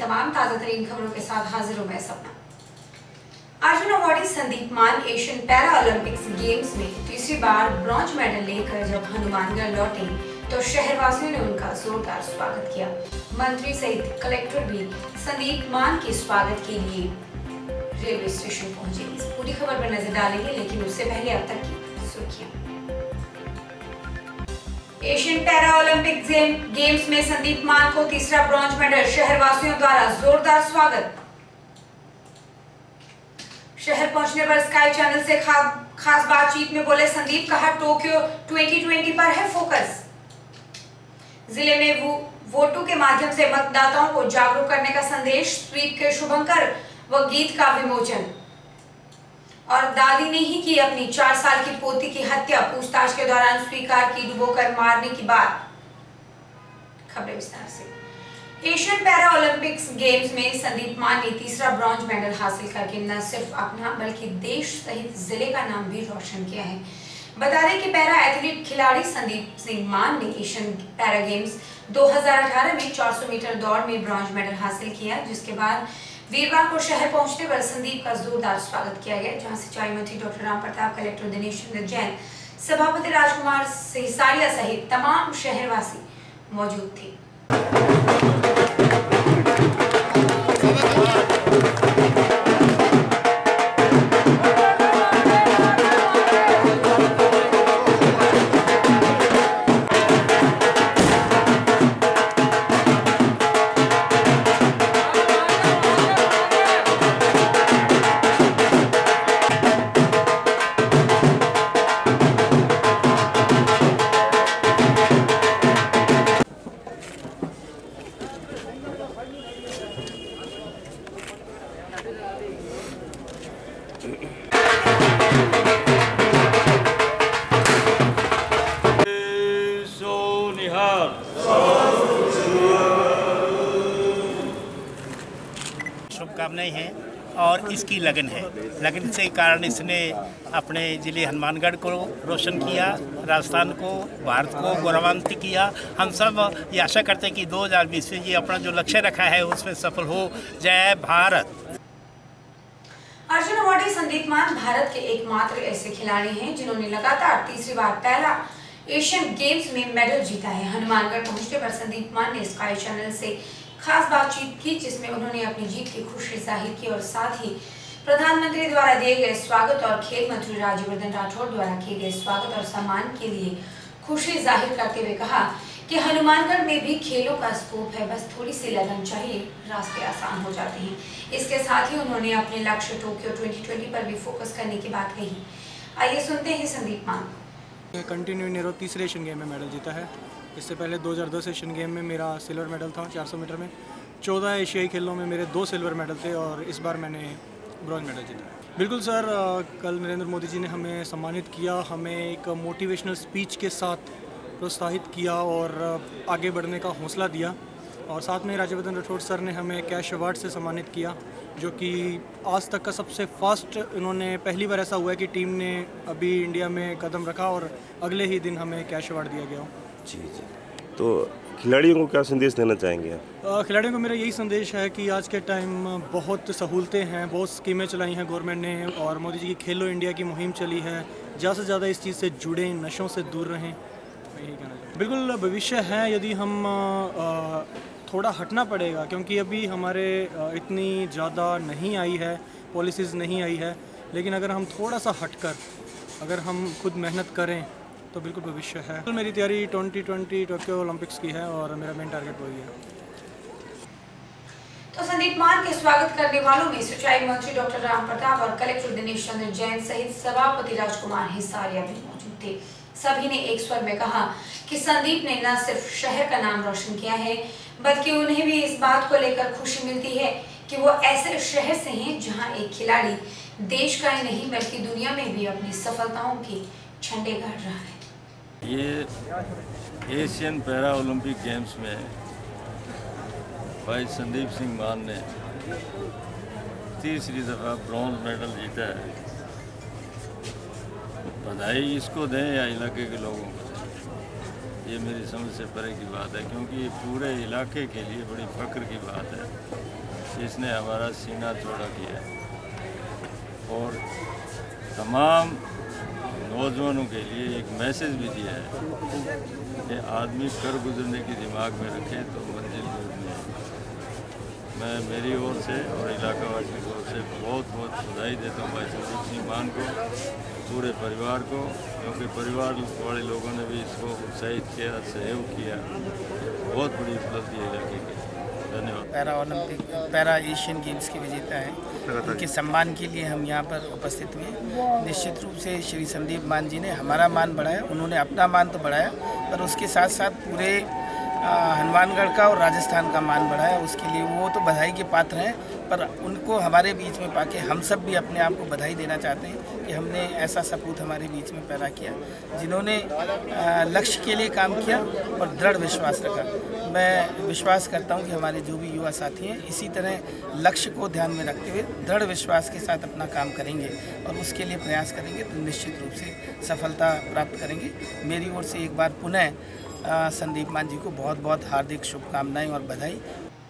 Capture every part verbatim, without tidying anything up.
तमाम ताजा तरीन खबरों के साथ हाजिर हूं मैं सपना। अर्जुन अवार्डी संदीप मान एशियन पैरा ओलंपिक्स गेम्स में तीसरी बार ब्रॉन्ज मेडल लेकर जब हनुमानगढ़ लौटे तो शहरवासियों ने उनका जोरदार स्वागत किया। मंत्री सहित कलेक्टर भी संदीप मान के स्वागत के लिए रेलवे स्टेशन पहुंचे। इस पूरी खबर पर नजर डालेंगे, लेकिन उससे पहले अब तक की सुर्खियां। एशियन पैरा ओलंपिक गेम्स में संदीप मान को तीसरा ब्रॉन्ज मेडल, शहरवासियों द्वारा जोरदार स्वागत। शहर पहुंचने पर स्काई चैनल से खा, खास बातचीत में बोले संदीप, कहा टोक्यो ट्वेंटी ट्वेंटी पर है फोकस। जिले में वो, वोटों के माध्यम से मतदाताओं को जागरूक करने का संदेश, स्वीप के शुभंकर व गीत का विमोचन। और दादी ने ही की अपनी चार साल की पोती की हत्या, पूछताछ के दौरान स्वीकार की डुबोकर मारने की बात। खबरें विस्तार से। एशियन पैरा ओलंपिक्स गेम्स में संदीप मान ने तीसरा ब्रॉन्ज मेडल हासिल करके न सिर्फ अपना बल्कि देश सहित जिले का नाम भी रोशन किया है। बता दें कि पैरा एथलीट खिलाड़ी संदीप सिंह मान ने एशियन पैरा गेम्स दो हज़ार अठारह में चार सौ मीटर दौड़ में ब्रॉन्ज मेडल हासिल किया, जिसके बाद वीरवार को शहर पहुंचने पर संदीप का जोरदार स्वागत किया गया, जहां सिंचाई मंत्री डॉक्टर राम प्रताप, कलेक्टर दिनेश चंद्र जैन, सभापति राजकुमार सिसारिया सहित तमाम शहरवासी मौजूद थे। शुभकामनाएं हैं और इसकी लगन है। लगन से कारण इसने अपने जिले हनुमानगढ़ को रोशन किया, राजस्थान को, भारत को गौरवान्वित किया। हम सब ये आशा करते हैं कि दो हज़ार बीस में ये अपना जो लक्ष्य रखा है उसमें सफल हो। जय भारत। अर्जुन अवार्डी संदीप मान भारत के एकमात्र ऐसे खिलाड़ी हैं जिन्होंने लगातार तीसरी बार पहला एशियन गेम्स में मेडल जीता है। हनुमानगढ़ पहुंचने पर संदीप मान ने स्काई चैनल से खास बातचीत की, जिसमें उन्होंने अपनी जीत की खुशी जाहिर की और साथ ही प्रधानमंत्री द्वारा दिए गए स्वागत और खेल मंत्री राज्यवर्धन राठौड़ द्वारा किए गए स्वागत और सम्मान के लिए खुशी जाहिर करते हुए कहा कि हनुमानगढ़ में भी खेलों का स्कोप है, बस थोड़ी सी लगन चाहिए, रास्ते आसान हो जाते हैं। इसके साथ ही उन्होंने अपने लक्ष्य टोक्यो ट्वेंटी ट्वेंटी पर भी फोकस करने की बात कही। आइए सुनते हैं संदीप मान। कंटिन्यू नेरो तीसरे एशियन गेम में मेडल जीता है। इससे पहले दो हज़ार दस एशियन गेम में मेरा सिल्वर मेडल था चार सौ मीटर में। चौदह एशियाई खेलों में मेरे दो सिल्वर मेडल थे और इस बार मैंने ब्रॉन्ज मेडल जीता। बिल्कुल सर, कल नरेंद्र मोदी जी ने हमें सम्मानित किया, हमें एक मोटिवेशनल स्पीच के साथ प्रोत्साहित किया और आगे बढ़ने का हौसला दिया। और साथ में राज्यवर्धन राठौड़ सर ने हमें कैश अवार्ड से सम्मानित किया, जो कि आज तक का सबसे फास्ट, इन्होंने पहली बार ऐसा हुआ है कि टीम ने अभी इंडिया में कदम रखा और अगले ही दिन हमें कैश अवार्ड दिया गया। जी जी तो खिलाड़ियों को क्या संदेश देना चाहेंगे आप? खिलाड़ियों को मेरा यही संदेश है कि आज के टाइम बहुत सहूलतें हैं, बहुत स्कीमें चलाई हैं गवर्नमेंट ने और मोदी जी की खेलो इंडिया की मुहिम चली है। ज़्यादा से ज़्यादा इस चीज़ से जुड़ें, नशों से दूर रहें, यही कहना चाहिए। बिल्कुल भविष्य है, यदि हम आ, थोड़ा हटना पड़ेगा क्योंकि अभी हमारे इतनी ज़्यादा नहीं आई है, पॉलिसीज़ नहीं आई है, लेकिन अगर हम थोड़ा सा हटकर अगर हम खुद मेहनत करें तो बिल्कुल भविष्य है। तो मेरी तैयारी ट्वेंटी ट्वेंटी टोक्यो ओलंपिक्स की है और मेरा मेन टारगेट वही है। तो संदीप मान के स्वागत करने वालों में सिंचाई मंत्री डॉक्टर राम प्रताप और कलेक्टर दिनेश चंद्र जैन सहित सभापति राजकुमार हिसारिया भी मौजूद थे। सभी ने एक स्वर में कहा कि संदीप ने न सिर्फ शहर का नाम रोशन किया है, बल्कि उन्हें भी इस बात को लेकर खुशी मिलती है कि वो ऐसे शहर से हैं जहां एक खिलाड़ी देश का ही नहीं बल्कि दुनिया में भी अपनी सफलताओं के झंडे गाड़ रहा है। ये एशियन पैरा ओलंपिक गेम्स में भाई संदीप सिंह मान ने तीसरी दफ़ा ब्रॉन्ज मेडल जीता है। बधाई इसको दें या इलाके के लोगों को दें, ये मेरी समझ से परे की बात है, क्योंकि ये पूरे इलाके के लिए बड़ी फ़ख्र की बात है इसने हमारा सीना चौड़ा किया है और तमाम नौजवानों के लिए एक मैसेज भी दिया है कि आदमी कर गुजरने की दिमाग में रखे तो मंजिल दूर नहीं है। मैं मेरी ओर से और इलाका वासियों की ओर से बहुत बहुत बधाई देता हूँ भाई संदीप सिंह मान को, पूरे परिवार को, क्योंकि परिवार वाले लोगों ने भी इसको उत्साहित किया, सहयोग किया। बहुत बड़ी उपलब्धि है इलाके की। धन्यवाद। Para Olympic para Asian games के विजेता हैं, उनके सम्मान के लिए हम यहाँ पर उपस्थित हुए। निश्चित रूप से श्री संदीप मान जी ने हमारा मान बढ़ाया, उन्होंने अपना मान तो बढ़ाया पर उसके साथ साथ पूरे हनुमानगढ़ का और राजस्थान का मान बढ़ाया। उसके लिए वो तो बधाई के पात्र हैं, पर उनको हमारे बीच में पाके हम सब भी अपने आप को बधाई देना चाहते हैं कि हमने ऐसा सपूत हमारे बीच में पैदा किया जिन्होंने लक्ष्य के लिए काम किया और दृढ़ विश्वास रखा। मैं विश्वास करता हूं कि हमारे जो भी युवा साथी हैं इसी तरह लक्ष्य को ध्यान में रखते हुए दृढ़ विश्वास के साथ अपना काम करेंगे और उसके लिए प्रयास करेंगे तो निश्चित रूप से सफलता प्राप्त करेंगे। मेरी ओर से एक बार पुनः संदीप मान जी को बहुत बहुत हार्दिक शुभकामनाएं और बधाई।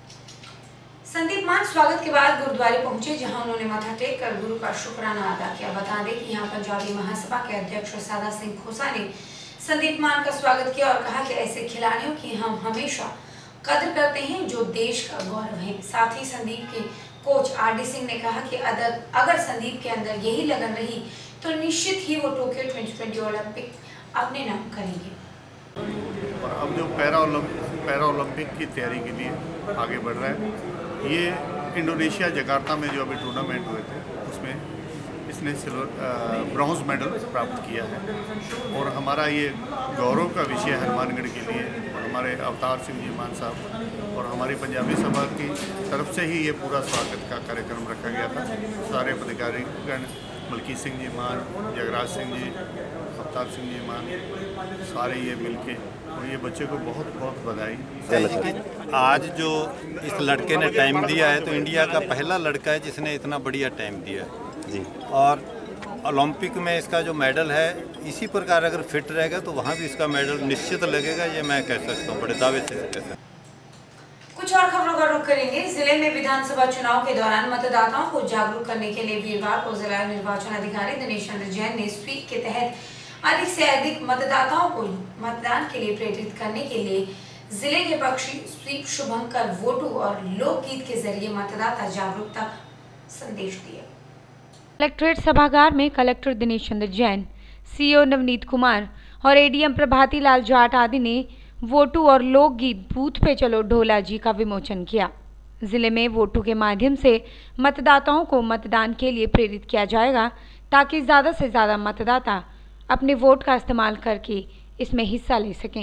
संदीप मान स्वागत के बाद गुरुद्वारे पहुंचे, जहां उन्होंने माथा टेक कर गुरु का शुक्राना अदा किया। बता दें कि यहां पंजाबी महासभा के अध्यक्ष सादा सिंह खोसा ने संदीप मान का स्वागत किया और कहा कि ऐसे खिलाड़ियों की हम हमेशा कदर करते हैं जो देश का गौरव है। साथ ही संदीप के कोच आर डी सिंह ने कहा कि अगर अगर संदीप के अंदर यही लगन रही तो निश्चित ही वो टोक्यो ट्वेंटी ट्वेंटी ओलंपिक अपने नाम करेंगे। और अब जो पैरा ओलंपिक पैरा ओलंपिक की तैयारी के लिए आगे बढ़ रहा है। ये इंडोनेशिया जकार्ता में जो अभी टूर्नामेंट हुए थे उसमें इसने सिल्वर ब्रॉन्ज मेडल प्राप्त किया है और हमारा ये गौरव का विषय हनुमानगढ़ के लिए और हमारे अवतार सिंह जी मान साहब और हमारी पंजाबी सभा की तरफ से ही ये पूरा स्वागत का कार्यक्रम रखा गया था। सारे पदाधिकारीगण मलकी सिंह जी मान, जगराज सिंह जी, अवतार सिंह जी मान, सारे ये मिलके और ये बच्चे को बहुत बहुत बधाई। आज जो इस लड़के ने टाइम दिया है तो इंडिया का पहला लड़का है जिसने इतना बढ़िया टाइम दिया है जी। और ओलंपिक में इसका जो मेडल है इसी प्रकार अगर फिट रहेगा तो वहाँ भी इसका मेडल निश्चित लगेगा, ये मैं कह सकता हूँ, बड़े दावे से कह सकता हूँ। कुछ और खबरों का रुख करेंगे। जिले में विधानसभा चुनाव के दौरान मतदाताओं को जागरूक करने के लिए वीरवार को जिला निर्वाचन अधिकारी दिनेश चंद्र जैन ने स्वीप के तहत अधिक से अधिक मतदाताओं को मतदान के लिए प्रेरित करने के लिए जिले के पक्षी स्वीप शुभंकर वोटू और लोकगीत के जरिए मतदाता जागरूकता संदेश दिया। कलेक्ट्रेट सभागार में कलेक्टर दिनेश चंद्र जैन, सीओ नवनीत कुमार और एडीएम प्रभाती लाल जाट आदि ने वोटू और लोकगीत बूथ पे चलो ढोला जी का विमोचन किया। जिले में वोटू के माध्यम से मतदाताओं को मतदान के लिए प्रेरित किया जाएगा ताकि ज़्यादा से ज़्यादा मतदाता अपने वोट का इस्तेमाल करके इसमें हिस्सा ले सकें।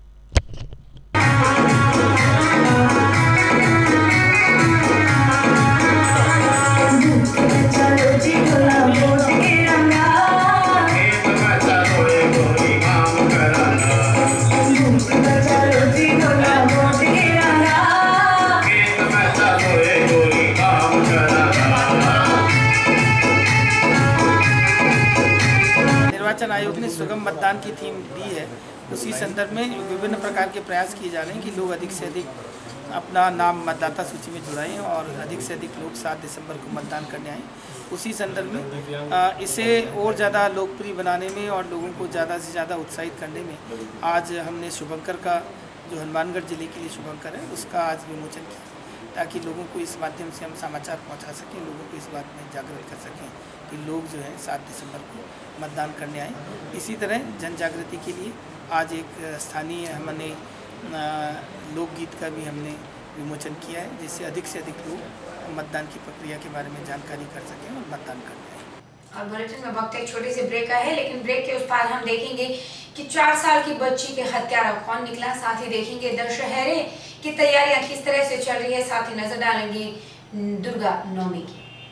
निर्वाचन आयोग ने सुगम मतदान की थीम दी है, उसी संदर्भ में विभिन्न प्रकार के प्रयास किए जा रहे हैं कि लोग अधिक से अधिक अपना नाम मतदाता सूची में जुड़ाएं और अधिक से अधिक लोग सात दिसंबर को मतदान करने आएँ। उसी संदर्भ में इसे और ज़्यादा लोकप्रिय बनाने में और लोगों को ज़्यादा से ज़्यादा उत्साहित करने में आज हमने शुभंकर का जो हनुमानगढ़ जिले के लिए शुभंकर है उसका आज विमोचन किया ताकि लोगों को इस माध्यम से हम समाचार पहुंचा सकें, लोगों को इस बात में जागृत कर सकें कि लोग जो है सात दिसंबर को मतदान करने आए। इसी तरह जन जागृति के लिए आज एक स्थानीय हमने लोकगीत का भी हमने विमोचन किया है जिससे अधिक से अधिक लोग मतदान की प्रक्रिया के बारे में जानकारी कर सकें और मतदान कर पाएँ। और बुलेटिन में वक्त एक छोटे से ब्रेक का है, लेकिन ब्रेक के उस पार हम देखेंगे कि चार साल की बच्ची के हत्यारा कौन निकला। साथ ही देखेंगे दशहरे की तैयारियां किस तरह से चल रही है। साथ ही नजर डालेंगे दुर्गा नवमी की।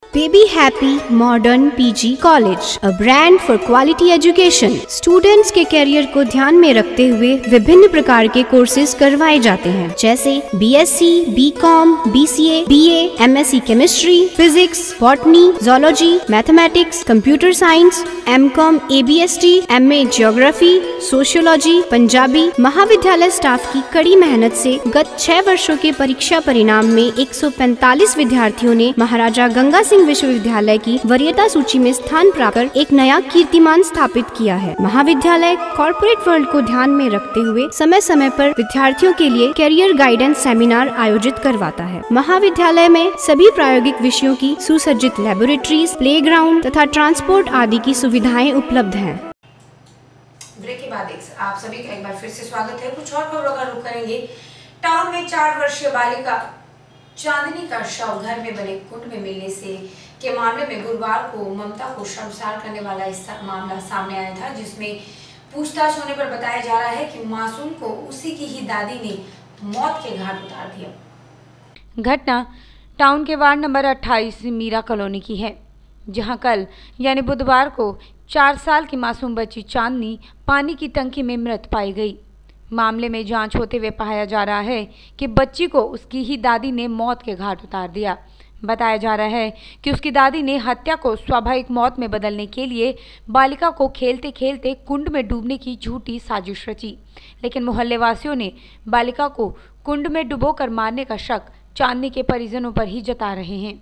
Baby Happy Modern P G College, a brand for quality education. Students के करियर को ध्यान में रखते हुए विभिन्न प्रकार के कोर्सेज करवाए जाते हैं, जैसे B S C, B com, B C A, B A, M S C chemistry, physics, botany, zoology, mathematics, computer science, M com, A B S T, M A geography, sociology, Punjabi. महाविद्यालय staff की कड़ी मेहनत से गत छह वर्षों के परीक्षा परिणाम में एक सौ पैंतालीस विद्यार्थियों ने महाराजा गंगा सिंह विश्वविद्यालय की वरीयता सूची में स्थान प्राप्त कर एक नया कीर्तिमान स्थापित किया है। महाविद्यालय कॉर्पोरेट वर्ल्ड को ध्यान में रखते हुए समय समय पर विद्यार्थियों के लिए कैरियर गाइडेंस सेमिनार आयोजित करवाता है। महाविद्यालय में सभी प्रायोगिक विषयों की सुसज्जित लैबोरेटरीज, प्लेग्राउंड तथा ट्रांसपोर्ट आदि की सुविधाएं उपलब्ध हैं। ब्रेक के बाद आप सभी का एक बार फिर से स्वागत है। कुछ और खबरों का रुख करेंगे। टाउन में चार वर्षीय बालिका चांदनी का शव घर में बने कुंड में मिलने से के मामले में गुरुवार को ममता को शर्मसार करने वाला इस मामला सामने आया था, जिसमें पूछताछ होने पर बताया जा रहा है कि मासूम को उसी की ही दादी ने मौत के घाट उतार दिया। घटना टाउन के वार्ड नंबर अट्ठाईस मीरा कॉलोनी की है, जहां कल यानी बुधवार को चार साल की मासूम बच्ची चांदनी पानी की टंकी में मृत पाई गई। मामले में जांच होते हुए पाया जा रहा है कि बच्ची को उसकी ही दादी ने मौत के घाट उतार दिया। बताया जा रहा है कि उसकी दादी ने हत्या को स्वाभाविक मौत में बदलने के लिए बालिका को खेलते खेलते कुंड में डूबने की झूठी साजिश रची, लेकिन मोहल्ले वासियों ने बालिका को कुंड में डुबोकर मारने का शक चांदनी के परिजनों पर ही जता रहे हैं।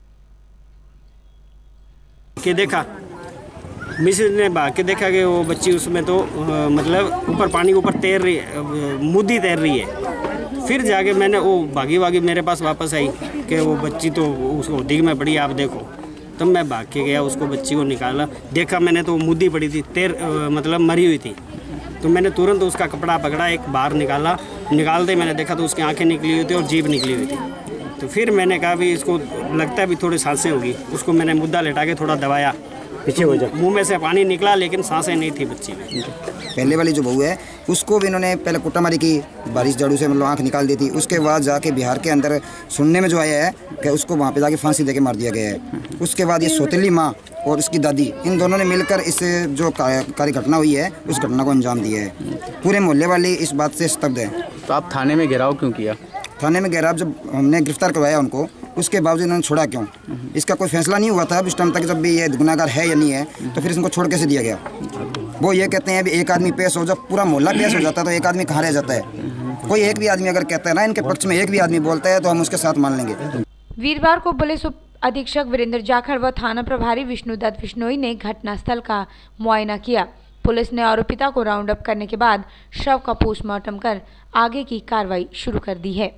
के देखा मिसेज ने भाग के देखा कि वो बच्ची उसमें तो आ, मतलब ऊपर पानी के ऊपर तैर रही है, मुद्दी तैर रही है। फिर जाके मैंने वो भागी भागी मेरे पास वापस आई कि वो बच्ची तो उसको दिग में पड़ी, आप देखो। तब तो मैं भाग के गया, उसको बच्ची को निकाला, देखा मैंने तो मुद्दी पड़ी थी, तैर आ, मतलब मरी हुई थी। तो मैंने तुरंत उसका कपड़ा पकड़ा, एक बाहर निकाला। निकालते मैंने देखा तो उसकी आँखें निकली हुई थी और जीभ निकली हुई थी। तो फिर मैंने कहा भी इसको लगता है भी थोड़ी सांसें होगी। उसको मैंने मुद्दा लेटा के थोड़ा दबाया, पीछे हो जाए, मुंह में से पानी निकला लेकिन सांसें नहीं थी बच्ची में। पहले वाली जो बहू है उसको भी इन्होंने पहले कुट्टामारी की, बारिश झाड़ू से मतलब आँख निकाल दी थी। उसके बाद जाके बिहार के अंदर सुनने में जो आया है कि उसको वहाँ पे जाके फांसी देके मार दिया गया है। उसके बाद ये सौतेली माँ और उसकी दादी, इन दोनों ने मिलकर इस जो कार्य घटना हुई है उस घटना को अंजाम दिया है। पूरे मोहल्ले वाले इस बात से स्तब्ध है। तो आप थाने में घेराव क्यों किया? थाने में घेराव जब हमने गिरफ्तार करवाया उनको, उसके बावजूद उन्होंने छोड़ा क्यों? इसका कोई फैसला नहीं हुआ था उस टाइम तक, जब भी ये गुनाहगार है या नहीं है, तो फिर इसको छोड़ कैसे दिया गया? वो ये कहते हैं अभी एक आदमी पेश हो, जब पूरा मोहल्ला पेश हो जाता है तो एक आदमी कहाँ रह जाता है? कोई एक भी आदमी अगर कहता है ना इनके पक्ष में, एक भी आदमी बोलता है तो हम उसके साथ मान लेंगे। वीरवार को पुलिस उप अधीक्षक वीरेंद्र जाखड़ व थाना प्रभारी विष्णुदत्त बिश्नोई ने घटनास्थल का मुआयना किया। पुलिस ने आरोपिता को राउंड अप करने के बाद शव का पोस्टमार्टम कर आगे की कार्रवाई शुरू कर दी है।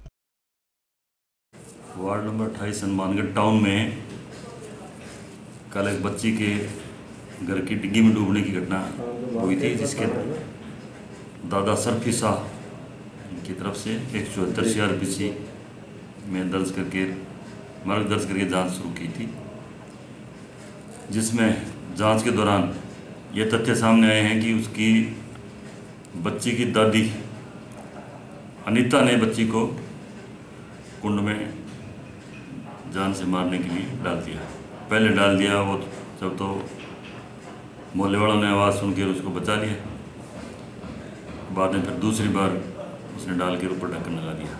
वार्ड नंबर अट्ठाईस हनुमानगढ़ टाउन में कल एक बच्ची के घर की डिग्गी में डूबने की घटना हुई थी, जिसके दादा सरफी शाह की तरफ से एक सौ चौहत्तर सी आर पी सी में दर्ज करके मार्ग दर्ज करके जांच शुरू की थी, जिसमें जांच के दौरान ये तथ्य सामने आए हैं कि उसकी बच्ची की दादी अनीता ने बच्ची को कुंड में जान से मारने के लिए डाल दिया। पहले डाल दिया वो जब तो मोहल्ले वालों ने आवाज़ सुनकर उसको बचा लिया, बाद में फिर दूसरी बार उसने डाल के ऊपर ढक्कन लगा दिया।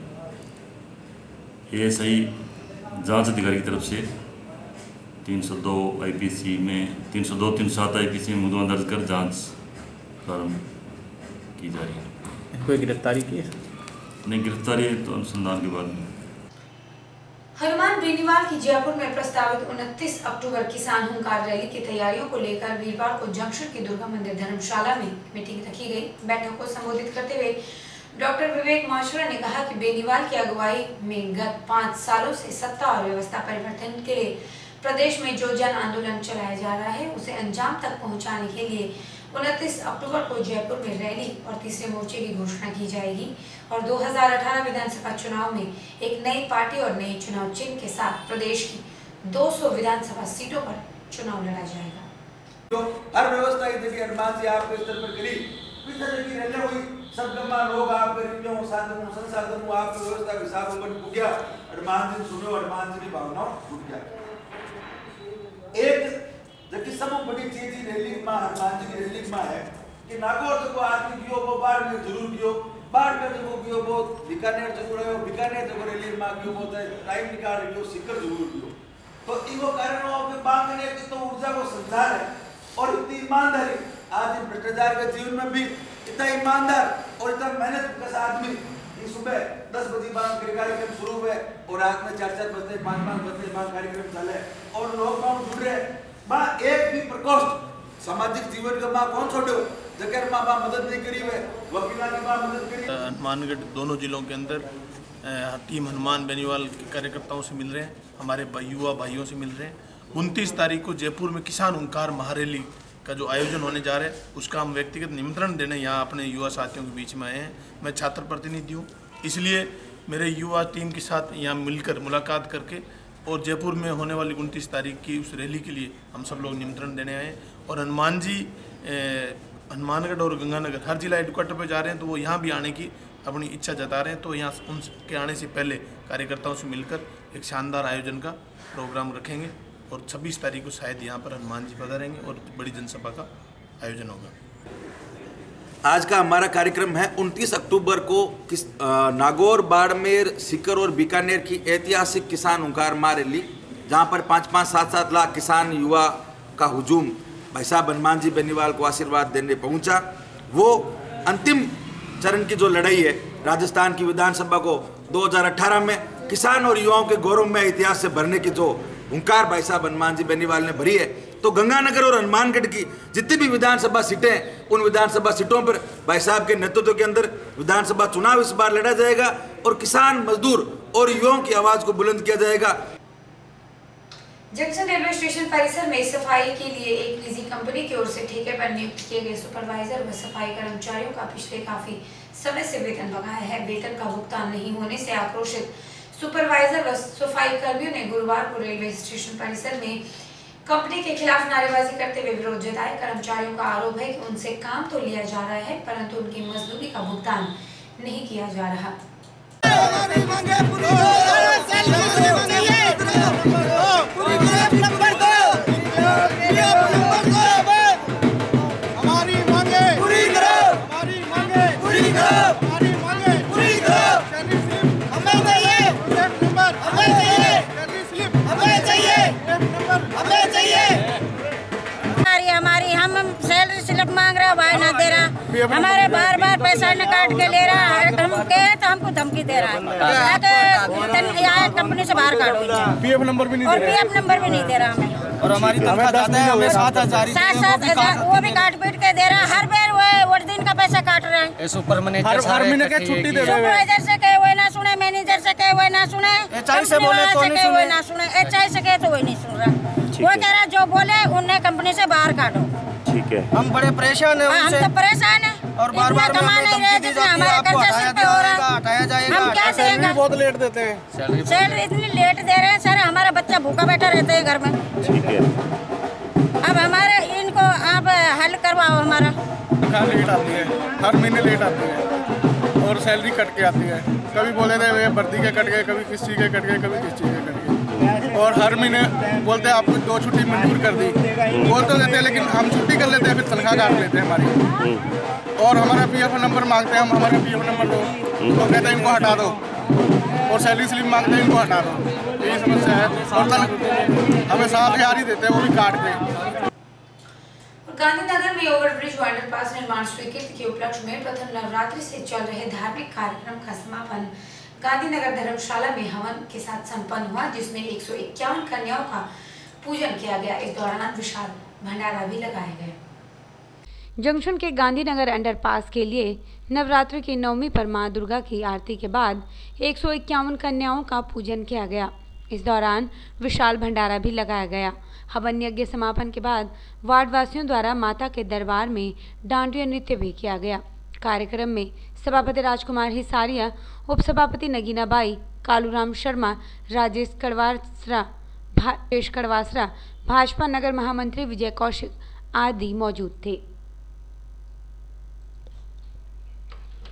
ये सही जांच अधिकारी की तरफ से तीन सौ दो आईपीसी में तीन सौ दो तीन सौ सात आईपीसी में मुकदमा दर्ज कर जांच प्रारंभ की जा रही है। कोई गिरफ्तारी की है? नहीं, गिरफ्तारी तो अनुसंधान के बाद में। हनुमान बेनीवाल की जयपुर में प्रस्तावित उनतीस अक्टूबर किसान हुंकार रैली की तैयारियों को लेकर वीरवार को जंक्शन की दुर्गा मंदिर धर्मशाला में मीटिंग रखी गई। बैठक को संबोधित करते हुए डॉक्टर विवेक माशरा ने कहा कि बेनीवाल की अगुवाई में गत पाँच सालों से सत्ता और व्यवस्था परिवर्तन के लिए प्रदेश में जो जन आंदोलन चलाया जा रहा है उसे अंजाम तक पहुंचाने के लिए उनतीस अक्टूबर को जयपुर में रैली और तीसरे मोर्चे की घोषणा की जाएगी और दो हज़ार अठारह विधानसभा चुनाव में एक नई पार्टी और नई चुनाव चिन्ह के साथ प्रदेश की दो सौ विधानसभा सीटों पर चुनाव लड़ा जाएगा। तो हर व्यवस्था की जगह हनुमान जी आपके स्तर पर करी, रहने हुई सबगमा लोग आप गरीबियों साधनों संसाधनों आप व्यवस्था के हिसाब से टूट गया हनुमान जी सुनो हनुमान जी की भावना टूट गया। एक जबकि सब बड़ी चीज रैली में हनुमान जी की रैली में है कि नागौर जो आदमी कियो वो बाढ़ में जरूर कियो बाढ़ में जो कियो वो बीकानेर जो रहे बीकानेर जो रैली में कियो वो टाइम निकाल कियो सिक्कर जरूर कियो। तो इको कारण हो कि मांगने की तो ऊर्जा को संसार है और इतनी ईमानदारी आज भ्रष्टाचार के जीवन में भी इतना ईमानदार और इतना मेहनत का आदमी सुबह दस बजे बाद कार्यक्रम शुरू हुए और रात में चार चार बजते पाँच पाँच बजते बाद कार्यक्रम चले और लोग बाग जुड़ रहे माँ एक भी प्रकोष्ठ सामाजिक जीवन का माँ कौन छोड़ो जगह माँ बाप मदद नहीं करी हुए वकीला की माँ मदद करी। हनुमानगढ़ दोनों जिलों के अंदर टीम हनुमान बेनीवाल के कार्यकर्ताओं से मिल रहे हैं, हमारे युवा भाइयों से मिल रहे हैं। उनतीस तारीख को जयपुर में किसान ओंकार महारैली का जो आयोजन होने जा रहा है उसका हम व्यक्तिगत निमंत्रण देने यहाँ अपने युवा साथियों के बीच में आए हैं। मैं छात्र प्रतिनिधि हूँ, इसलिए मेरे युवा टीम के साथ यहाँ मिलकर मुलाकात करके और जयपुर में होने वाली उनतीस तारीख की उस रैली के लिए हम सब लोग निमंत्रण देने आए हैं। और हनुमान जी हनुमानगढ़ और गंगानगर हर जिला हेडक्वार्टर पर जा रहे हैं तो वो यहाँ भी आने की अपनी इच्छा जता रहे हैं। तो यहाँ उनके आने से पहले कार्यकर्ताओं से मिलकर एक शानदार आयोजन का प्रोग्राम रखेंगे और छब्बीस तारीख को शायद यहाँ पर हनुमान जी पधारेंगे और बड़ी जनसभा का आयोजन होगा। आज का हमारा कार्यक्रम है उनतीस अक्टूबर को किस नागौर, बाड़मेर, सीकर और बीकानेर की ऐतिहासिक किसान ओंकार महारैली, जहाँ पर पाँच पाँच सात सात लाख किसान युवा का हुजूम भाई साहब हनुमान जी बेनीवाल को आशीर्वाद देने पहुँचा। वो अंतिम चरण की जो लड़ाई है राजस्थान की विधानसभा को दो हज़ार अठारह में किसान और युवाओं के गौरव में इतिहास से भरने की जो हुंकार भाई साहब हनुमान जी बेनीवाल ने भरी है, तो गंगानगर और हनुमानगढ़ की जितनी भी विधानसभा सीटें हैं उन विधानसभा सीटों पर भाई साहब के नेतृत्व के अंदर विधानसभा चुनाव इस बार लड़ा जाएगा और किसान, मजदूर और युवाओं की आवाज को बुलंद किया जाएगा। जंक्शन रेलवे स्टेशन परिसर में सफाई के लिए एक निजी कंपनी की ओर से ठेके पर नियुक्त किए गए सुपरवाइजर व सफाई कर्मचारियों का पिछले काफी समय से वेतन बकाया है। वेतन का भुगतान नहीं होने से आक्रोशित सुपरवाइजर व सफाई कर्मियों ने गुरुवार को रेलवे स्टेशन परिसर में कंपनी के खिलाफ नारेबाजी करते हुए विरोध जताया। कर्मचारियों का आरोप है कि उनसे काम तो लिया जा रहा है परंतु उनकी मजदूरी का भुगतान नहीं किया जा रहा। हमारी हम सैलरी स्लिप मांग रहे भाई ना दे रहा, हमारे बार बार पैसा न काट के ले रहा है, हम कहे तो हमको धमकी दे रहा है यहाँ कंपनी से बाहर काटो। पीएफ नंबर भी नहीं और पीएफ नंबर भी नहीं दे रहा हमें और हमारी तनख्वाह जाता है हमें सात हजार सात सात हजार वो भी काट पीट के दे रहा है। हर बार वो दिन का पैसा काट रहे हैं। सुपर मैनेजर सुपरवाइजर से कहे वो ना सुने, मैनेजर से कहे वो ना सुने, से कहे वो ना सुने, एच आई से कहे तो वही नहीं सुन रहा। वो कह रहा जो बोले उन्हें कंपनी से बाहर काटो। ठीक है, हम बड़े परेशान हैं, हम तो परेशान हैं और बार बार कमा नहीं रहे जितना हमारे कंसेशन पे हो रहा है। हटाया जाएगा, हम क्या देंगे? बहुत लेट देते हैं सैलरी, इतनी लेट दे रहे हैं सर, हमारा बच्चा भूखा बैठा रहता है घर में। ठीक है, अब हमारे इनको आप हल करवाओ। हमारा लेट आती है, हर महीने लेट आती है और सैलरी कट के आती है। कभी बोले थे भर्ती के कट गए, कभी किस चीज़ के कट गए, कभी किस चीज़ के कट गए और हर महीने बोलते हैं आपको दो छुट्टी मंजूर कर दी, बोल तो देते हैं लेकिन हम छुट्टी कर लेते हैं फिर तनख्वाह काट लेते हैं हमारी और हमारा पीएफ नंबर मांगते हैं। हम हमारा पीएफ नंबर दो तो कहते हैं इनको हटा दो और सैलरी स्लिप मांगते हैं इनको हटा दो। यही समस्या है और तन हमें सात हजार ही देते हैं वो भी काट के। गांधीनगर में ओवरब्रिज व अंडरपास निर्माण स्वीकृति के उपलक्ष्य में प्रथम नवरात्रि से चल रहे धार्मिक कार्यक्रम का समापन गांधीनगर धर्मशाला में हवन के साथ संपन्न हुआ, जिसमें एक सौ इक्यावन कन्याओं का पूजन किया गया। इस दौरान विशाल भंडारा भी लगाया गया। जंक्शन के गांधीनगर अंडरपास के लिए नवरात्रि की नवमी पर मां दुर्गा की आरती के बाद एक सौ इक्यावन कन्याओं का पूजन किया गया। इस दौरान विशाल भंडारा भी लगाया गया। हवन यज्ञ समापन के बाद वार्डवासियों द्वारा माता के दरबार में डांडिया नृत्य भी किया गया। कार्यक्रम में सभापति राजकुमार हिसारिया, उपसभापति नगीना बाई, कालूराम शर्मा, राजेश कड़वासरा, भावेश कड़वासरा, भाजपा नगर महामंत्री विजय कौशिक आदि मौजूद थे।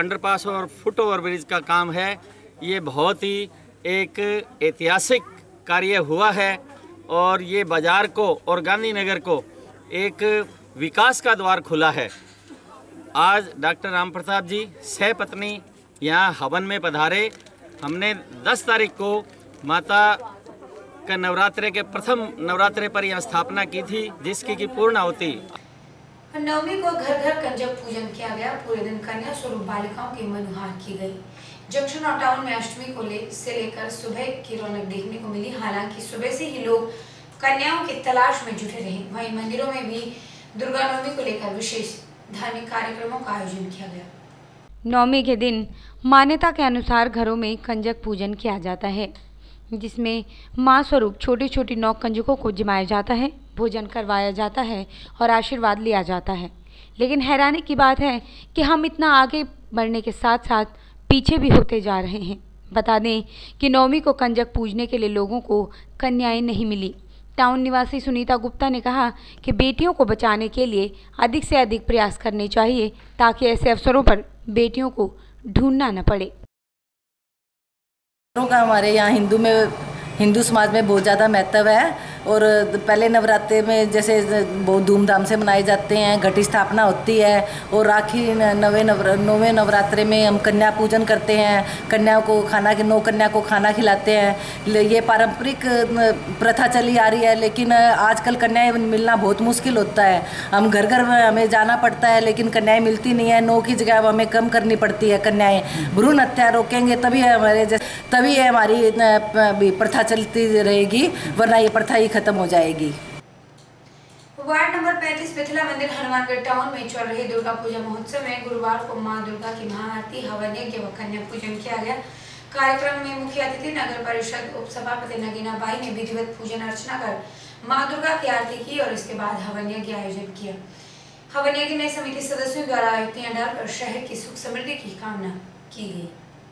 अंडरपास और फुट ओवर ब्रिज का काम है, ये बहुत ही एक ऐतिहासिक कार्य हुआ है और ये बाज़ार को और गांधीनगर को एक विकास का द्वार खुला है। आज डॉक्टर राम प्रताप जी सहपत्नी यहाँ हवन में पधारे। हमने दस तारीख को माता का नवरात्रे के प्रथम नवरात्रे पर यहाँ स्थापना की थी, जिसकी की पूर्ण होती। नवमी को घर घर कंजक पूजन किया गया। पूरे दिन कन्या स्वरूप बालिकाओं की मनुहार की गई। जंक्शन और टाउन में अष्टमी को ले से लेकर सुबह की रौनक देखने को मिली। हालांकि सुबह से ही लोग कन्याओं की तलाश में जुटे रहे। वहीं मंदिरों में भी दुर्गा नवमी को लेकर विशेष धार्मिक कार्यक्रमों का आयोजन किया गया। नवमी के दिन मान्यता के अनुसार घरों में कंजक पूजन किया जाता है, जिसमें मां स्वरूप छोटी छोटी नौ कंजकों को जिमाया जाता है, भोजन करवाया जाता है और आशीर्वाद लिया जाता है। लेकिन हैरानी की बात है कि हम इतना आगे बढ़ने के साथ साथ पीछे भी होते जा रहे हैं। बता दें कि नवमी को कंजक पूजने के लिए लोगों को कन्याएं नहीं मिली। टाउन निवासी सुनीता गुप्ता ने कहा कि बेटियों को बचाने के लिए अधिक से अधिक प्रयास करने चाहिए, ताकि ऐसे अवसरों पर बेटियों को ढूंढना न पड़े। का हमारे यहाँ हिंदू में हिंदू समाज में बहुत ज़्यादा महत्व है और पहले नवरात्रे में जैसे बहुत धूमधाम से मनाए जाते हैं, घटी स्थापना होती है और आखिरी नवे नवर नौवें नवरात्रे में हम कन्या पूजन करते हैं। कन्या को खाना नौ कन्या को खाना खिलाते हैं। ये पारंपरिक प्रथा चली आ रही है, लेकिन आजकल कन्याएं मिलना बहुत मुश्किल होता है। हम घर घर में हमें जाना पड़ता है, लेकिन कन्याएं मिलती नहीं है। नौ की जगह अब हमें कम करनी पड़ती है कन्याएं। भ्रूण हत्या रोकेंगे तभी है हमारे तभी है हमारी प्रथा चलती रहेगी, वरना ये प्रथा ही खत्म हो जाएगी। वार्ड नंबर पैंतीस मिथिला मंदिर हनुमानगढ़ टाउन में चल रहे दुर्गा पूजा महोत्सव में गुरुवार को मां दुर्गा की महाआरती, हवन यज्ञ व कन्या पूजन किया गया। कार्यक्रम में मुख्य अतिथि नगर परिषद उप सभापति नगीना बाई ने विधिवत पूजन अर्चना कर मां दुर्गा की आरती की और इसके बाद हवन यज्ञ आयोजन किया। हवन यज्ञ में समिति सदस्यों द्वारा आयुतियां डालकर शहर की सुख समृद्धि की कामना की गई।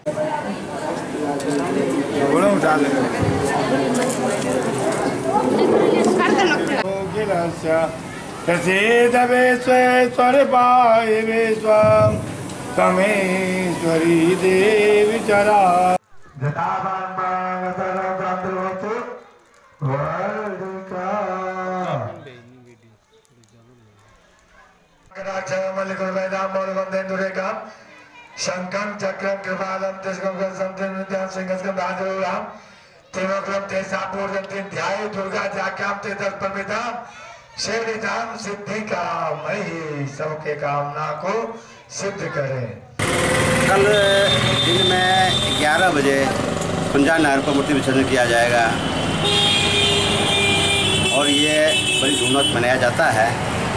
प्रसीद विश्वेश्वर पाय विश्वं तमेश्वरी देवी चरा शंखं चक्रं कृपालं तिष्कं संतृप्तं सिंहस्कं धाजुराम त्रिमक्रम तेसापूर्जन्ति ध्याये दुर्गा जाक्यां ते तत्पविता शेरिताम सिद्धि का मही सबके कामना को सिद्ध करे। कल दिन में ग्यारह बजे कुंजा नहर पर मूर्ति विसर्जन किया जाएगा और ये बड़ी धूमधाम मनाया जाता है।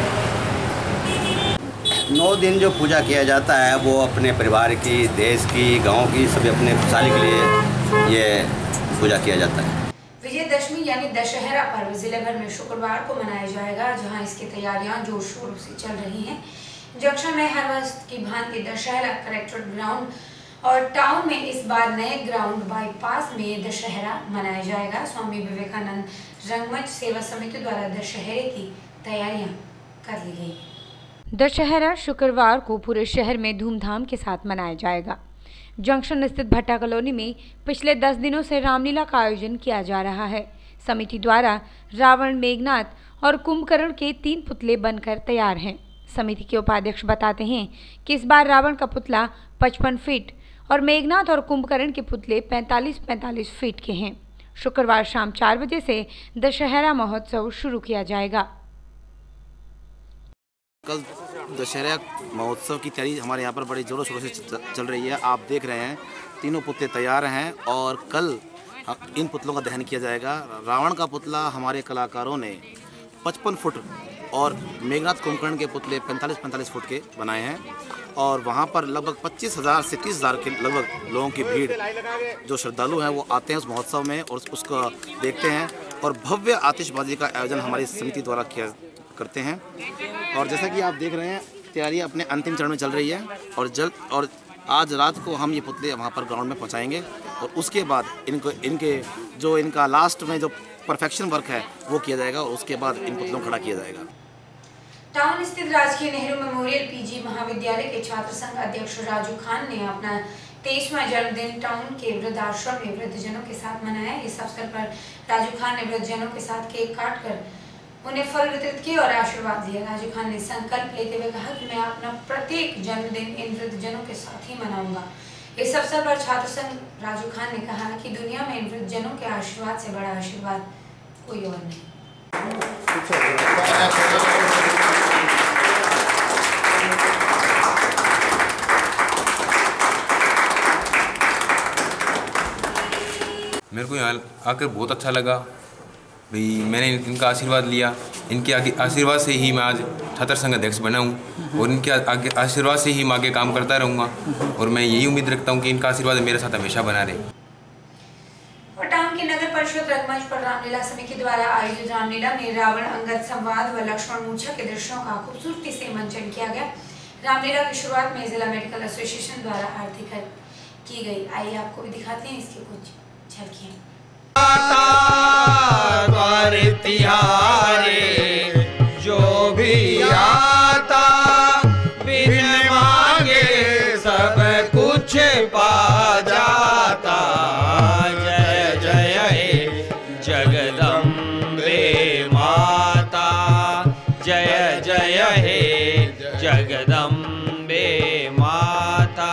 नौ दिन जो पूजा किया जाता है वो अपने परिवार की, देश की, गांव की, सभी अपने खुशहाली के लिए ये पूजा किया जाता है। विजयदशमी यानी दशहरा पर्व जिले भर में शुक्रवार को मनाया जाएगा, जहां इसकी तैयारियां जोर शोर से चल रही हैं। जंक्शन में हर वर्ष की भांति दशहरा कलेक्ट्रेट ग्राउंड और टाउन में इस बार नए ग्राउंड बाईपास में दशहरा मनाया जाएगा। स्वामी विवेकानंद रंगमंच सेवा समिति द्वारा दशहरे की तैयारियां कर ली गई। दशहरा शुक्रवार को पूरे शहर में धूमधाम के साथ मनाया जाएगा। जंक्शन स्थित भट्टा कॉलोनी में पिछले दस दिनों से रामलीला का आयोजन किया जा रहा है। समिति द्वारा रावण, मेघनाथ और कुंभकर्ण के तीन पुतले बनकर तैयार हैं। समिति के उपाध्यक्ष बताते हैं कि इस बार रावण का पुतला पचपन फीट और मेघनाथ और कुंभकर्ण के पुतले पैंतालीस पैंतालीस फीट के हैं। शुक्रवार शाम चार बजे से दशहरा महोत्सव शुरू किया जाएगा। कल दशहरा महोत्सव की तैयारी हमारे यहाँ पर बड़े जोरों शोरों से चल रही है। आप देख रहे हैं तीनों पुतले तैयार हैं और कल इन पुतलों का दहन किया जाएगा। रावण का पुतला हमारे कलाकारों ने पचपन फुट और मेघनाथ कुंभकर्ण के पुतले पैंतालीस पैंतालीस फुट के बनाए हैं और वहाँ पर लगभग पच्चीस हज़ार से तीस हज़ार के लगभग लोगों की भीड़, जो श्रद्धालु हैं वो आते हैं उस महोत्सव में और उसको देखते हैं और भव्य आतिशबाजी का आयोजन हमारी समिति द्वारा किया करते हैं। और जैसा कि आप देख रहे हैं तैयारी अपने अंतिम चरण में चल रही है और जल्द और आज रात को हम ये पुतले वहाँ पर ग्राउंड में पहुँचाएंगे और उसके बाद इनको इनके जो इनका लास्ट में जो परफेक्शन वर्क है वो किया जाएगा और उसके बाद इन पुतलों को खड़ा किया जाएगा। टाउन स्थित राजकीय नेहरू मेमोरियल पीजी महाविद्यालय के छात्र संघ अध्यक्ष राजू खान ने अपना तेईसवां जन्मदिन टाउन के वृद्धाश्रम में वृद्धजनों के साथ मनाया। इस अवसर पर राजू खान ने वृद्धजनों के साथ केक काटकर उन्हें फल वितरित किए और आशीर्वाद दिया। राजू खान ने संकल्प लेते हुए कहा कि मैं अपना प्रत्येक जन्मदिन इन वृद्धजनों के साथ ही मनाऊंगा। इस अवसर पर छात्र संघ राजू खान ने कहा कि दुनिया में इन वृद्धजनों के आशीर्वाद से बड़ा आशीर्वाद कोई और नहीं। मेरे को यहाँ आकर बहुत अच्छा लगा भाई। मैंने इनका आशीर्वाद लिया, इनके आगे आशीर्वाद से ही मैं आज छात्र संघ अध्यक्ष बना हूँ और इनके आगे आशीर्वाद से ही मैं आगे काम करता रहूँगा और मैं यही उम्मीद रखता हूँ कि इनका आशीर्वाद मेरे साथ हमेशा बना रहे। टाउन के नगर परिषद रंगमंच पर रामलीला समिति द्वारा आयोजित रामलीला में रावण अंगद संवाद व लक्ष्मण मूर्छा के दृश्यों का खूबसूरती से मंचन किया गया। रामलीला की शुरुआत में जिला मेडिकल एसोसिएशन द्वारा आरती की गई। आइए आपको भी दिखाते हैं इसकी कुछ झलकियां। जो भी आता बिन मांगे सब कुछ पा जाता। जय जय हे जगदम्बे माता, जय जय हे जगदम्बे माता।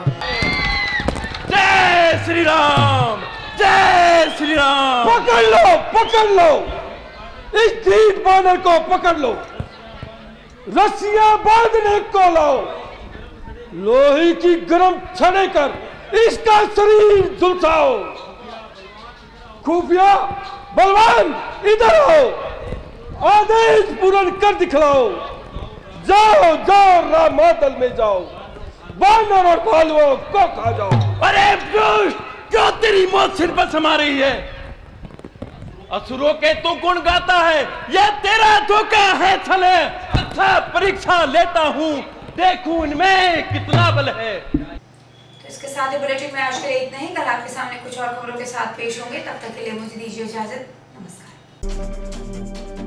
जय श्री राम, जय श्री राम। पकड़ लो, पकड़ लो, इस तीन बानर को पकड़ लो, रस्सियां बांधने को लाओ, लोहे की गर्म छड़े कर इसका शरीर झुलसाओ। खुफिया बलवान इधर आओ, आदेश पूर्ण कर दिखलाओ। जाओ जाओ रामादल में जाओ, बानर और भालुओं को खा जाओ। अरे दुष्ट, क्यों तेरी मौत सिर पर समा रही है? असुरों के तू गुण गाता है, यह तेरा धोखा है छले। अच्छा परीक्षा लेता हूँ, देखूं इनमें कितना बल है। तो इसके साथ ही बुलेटिन में आज के लिए इतना ही। कल आपके सामने कुछ और खबरों के साथ पेश होंगे, तब तक के लिए मुझे दीजिए इजाजत। नमस्कार।